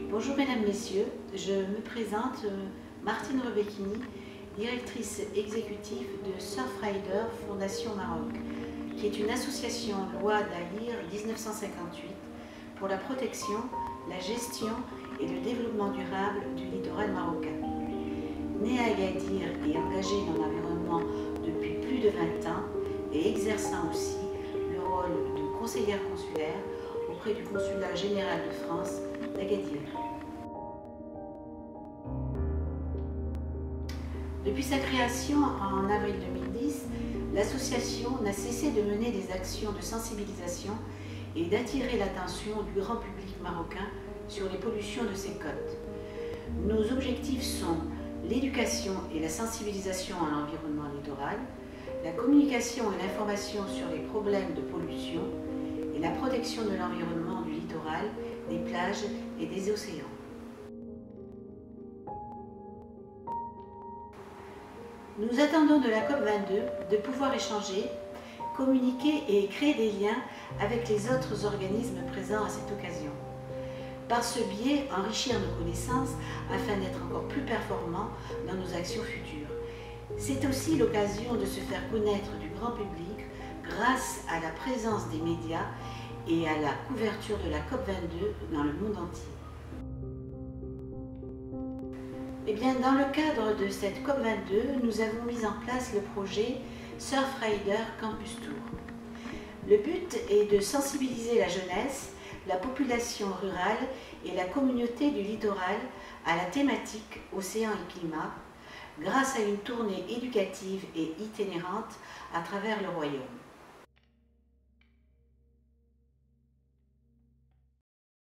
Bonjour mesdames, messieurs, je me présente Martine Rebecchini, directrice exécutive de Surfrider Fondation Maroc, qui est une association loi d'Aïr 1958 pour la protection, la gestion et le développement durable du littoral marocain. Née à Agadir et engagée dans l'environnement depuis plus de 20 ans et exerçant aussi le rôle de conseillère consulaire auprès du Consulat général de France d'Agadir. Depuis sa création en avril 2010, l'association n'a cessé de mener des actions de sensibilisation et d'attirer l'attention du grand public marocain sur les pollutions de ses côtes. Nos objectifs sont l'éducation et la sensibilisation à l'environnement littoral, la communication et l'information sur les problèmes de pollution et la protection de l'environnement du littoral, des plages et des océans. Nous attendons de la COP22 de pouvoir échanger, communiquer et créer des liens avec les autres organismes présents à cette occasion. Par ce biais, enrichir nos connaissances afin d'être encore plus performants dans nos actions futures. C'est aussi l'occasion de se faire connaître du grand public grâce à la présence des médias et à la couverture de la COP22 dans le monde entier. Eh bien, dans le cadre de cette COP22, nous avons mis en place le projet Surfrider Campus Tour. Le but est de sensibiliser la jeunesse, la population rurale et la communauté du littoral à la thématique Océan et climat grâce à une tournée éducative et itinérante à travers le royaume.